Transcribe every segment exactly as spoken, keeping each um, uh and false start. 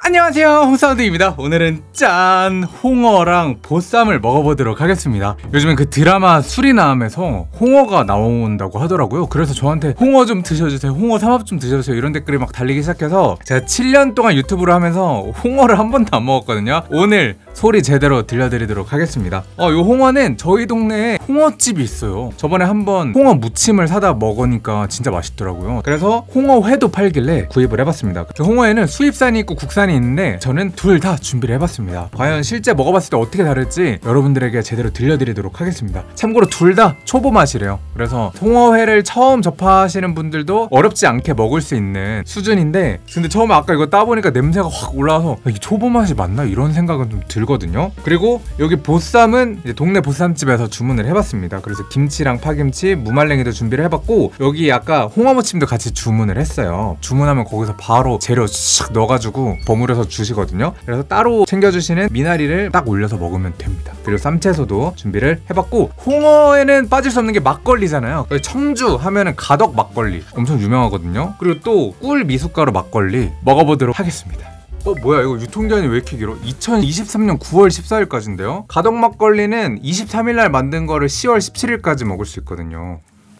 안녕하세요, 홍사운드입니다. 오늘은 짠! 홍어랑 보쌈을 먹어보도록 하겠습니다. 요즘엔 그 드라마 수리남에서 홍어가 나온다고 하더라고요. 그래서 저한테 홍어 좀 드셔주세요, 홍어 삼합 좀 드셔주세요, 이런 댓글이 막 달리기 시작해서 제가 칠 년 동안 유튜브를 하면서 홍어를 한 번도 안 먹었거든요. 오늘 소리 제대로 들려드리도록 하겠습니다. 어, 요 홍어는 저희 동네에 홍어집이 있어요. 저번에 한번 홍어 무침을 사다 먹으니까 진짜 맛있더라고요. 그래서 홍어회도 팔길래 구입을 해봤습니다. 그 홍어에는 수입산이 있고 국산이 있는데 저는 둘 다 준비를 해봤습니다. 과연 실제 먹어봤을 때 어떻게 다를지 여러분들에게 제대로 들려드리도록 하겠습니다. 참고로 둘 다 초보 맛이래요. 그래서 홍어회를 처음 접하시는 분들도 어렵지 않게 먹을 수 있는 수준인데, 근데 처음에 아까 이거 따보니까 냄새가 확 올라와서 이게 초보 맛이 맞나? 이런 생각은 좀 들거든요. 그리고 여기 보쌈은 이제 동네 보쌈집에서 주문을 해봤습니다. 그래서 김치랑 파김치, 무말랭이도 준비를 해봤고, 여기 아까 홍어무침도 같이 주문을 했어요. 주문하면 거기서 바로 재료 싹 넣어가지고 버무려서 주시거든요. 그래서 따로 챙겨주시는 미나리를 딱 올려서 먹으면 됩니다. 그리고 쌈채소도 준비를 해봤고, 홍어에는 빠질 수 없는 게 막걸리잖아요. 청주 하면은 가덕 막걸리 엄청 유명하거든요. 그리고 또 꿀 미숫가루 막걸리 먹어보도록 하겠습니다. 어, 뭐야, 이거 유통기한이 왜 이렇게 길어? 이천이십삼 년 구월 십사일까지인데요? 가덕 막걸리는 이십삼일날 만든 거를 시월 십칠일까지 먹을 수 있거든요.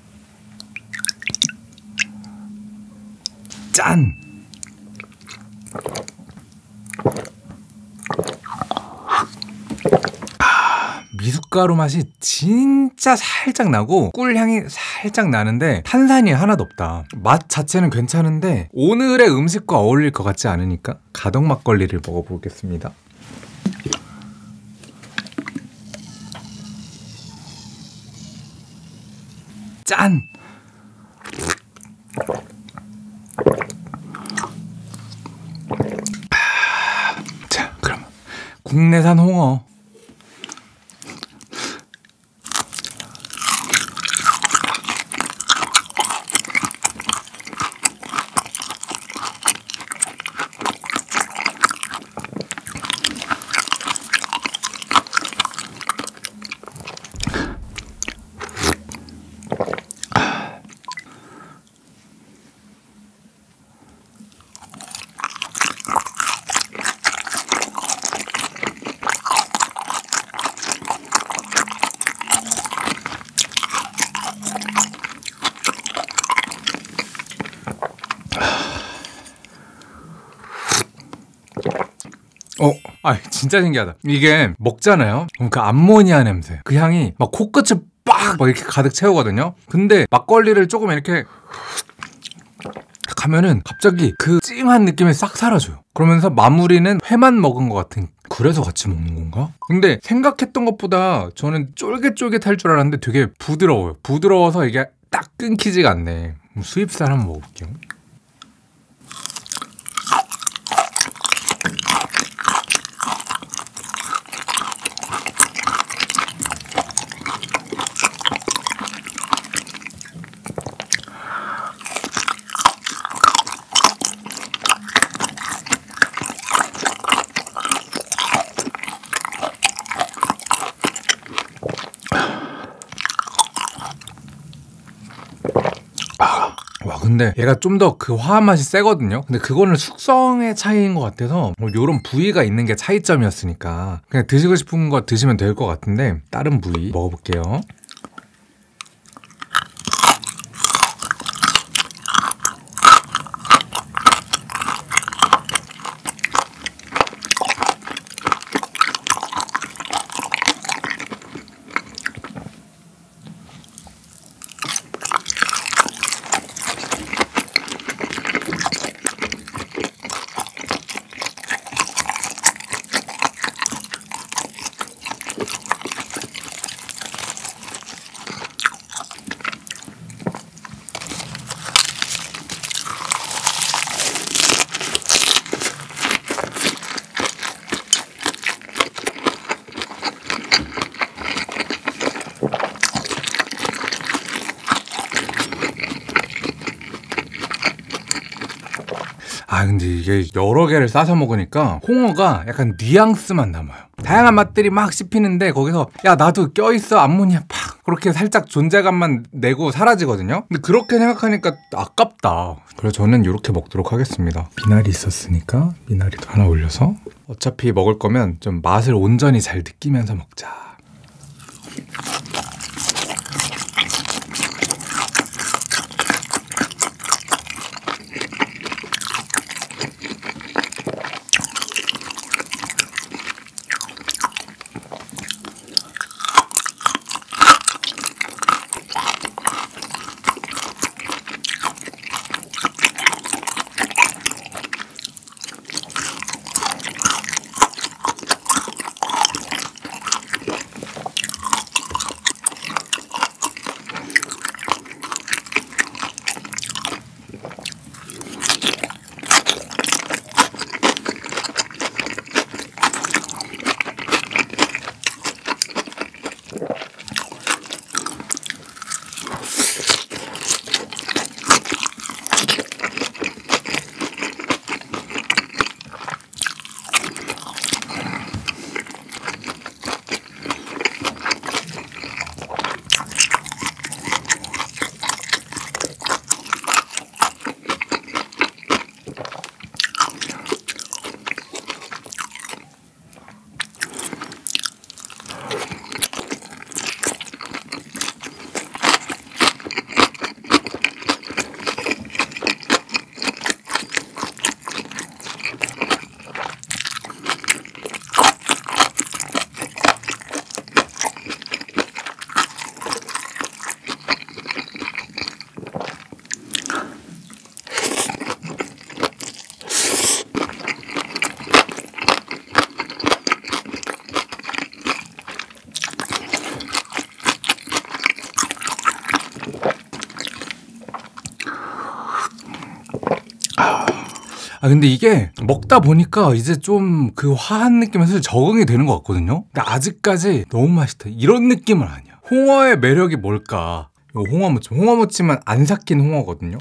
짠! 아, 미숫가루 맛이 진짜 살짝 나고 꿀향이 살짝 나는데 탄산이 하나도 없다. 맛 자체는 괜찮은데 오늘의 음식과 어울릴 것 같지 않으니까 가덕 막걸리를 먹어보겠습니다. 짠! 자, 그럼 국내산 홍어 어, 아, 진짜 신기하다. 이게 먹잖아요. 그럼 그 암모니아 냄새, 그 향이 막 코끝을 빡 막 이렇게 가득 채우거든요. 근데 막걸리를 조금 이렇게 가면은 갑자기 그 찡한 느낌이 싹 사라져요. 그러면서 마무리는 회만 먹은 것 같은, 그래서 같이 먹는 건가? 근데 생각했던 것보다 저는 쫄깃쫄깃할 줄 알았는데 되게 부드러워요. 부드러워서 이게 딱 끊기지가 않네. 수입산 한번 먹어볼게요. 와, 근데 얘가 좀 더 그 화한 맛이 세거든요. 근데 그거는 숙성의 차이인 것 같아서 뭐 요런 부위가 있는 게 차이점이었으니까 그냥 드시고 싶은 거 드시면 될 것 같은데, 다른 부위 먹어볼게요. 아, 근데 이게 여러 개를 싸서 먹으니까 홍어가 약간 뉘앙스만 남아요. 다양한 맛들이 막 씹히는데 거기서 야 나도 껴있어 암모니아 팍 그렇게 살짝 존재감만 내고 사라지거든요. 근데 그렇게 생각하니까 아깝다. 그래서 저는 이렇게 먹도록 하겠습니다. 미나리 있었으니까 미나리도 하나 올려서, 어차피 먹을 거면 좀 맛을 온전히 잘 느끼면서 먹자. 아 근데 이게 먹다 보니까 이제 좀 그 화한 느낌에서 적응이 되는 것 같거든요. 근데 아직까지 너무 맛있다 이런 느낌은 아니야. 홍어의 매력이 뭘까? 이거 홍어무침, 홍어무침은 안 삭힌 홍어거든요.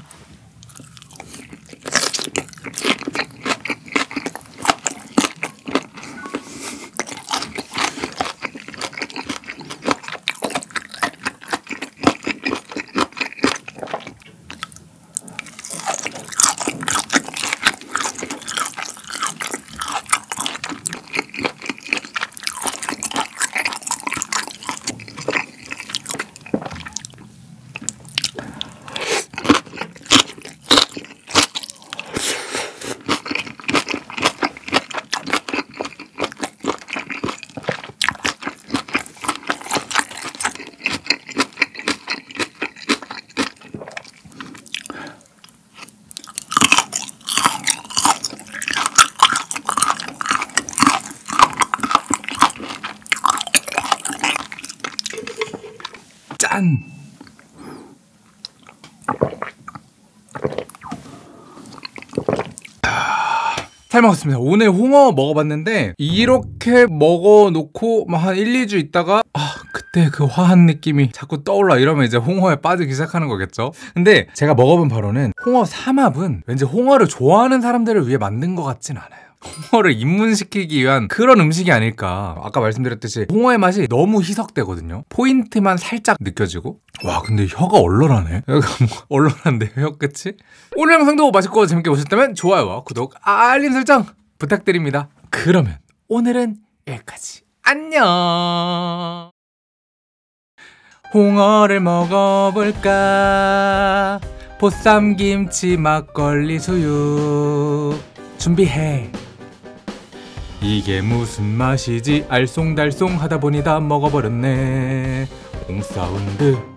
짠! 잘 먹었습니다. 오늘 홍어 먹어봤는데 이렇게 먹어놓고 한 일, 이 주 있다가 아 그때 그 화한 느낌이 자꾸 떠올라 이러면 이제 홍어에 빠지기 시작하는 거겠죠. 근데 제가 먹어본 바로는 홍어 삼합은 왠지 홍어를 좋아하는 사람들을 위해 만든 것 같진 않아요. 홍어를 입문시키기 위한 그런 음식이 아닐까. 아까 말씀드렸듯이 홍어의 맛이 너무 희석되거든요. 포인트만 살짝 느껴지고. 와 근데 혀가 얼얼하네. 혀가 얼얼한데 혀 끝이? 오늘 영상도 맛있고 재밌게 보셨다면 좋아요와 구독, 알림 설정 부탁드립니다. 그러면 오늘은 여기까지. 안녕. 홍어를 먹어볼까? 보쌈, 김치, 막걸리, 수육 준비해. 이게 무슨 맛이지? 알쏭달쏭 하다 보니 다 먹어버렸네. 홍사운드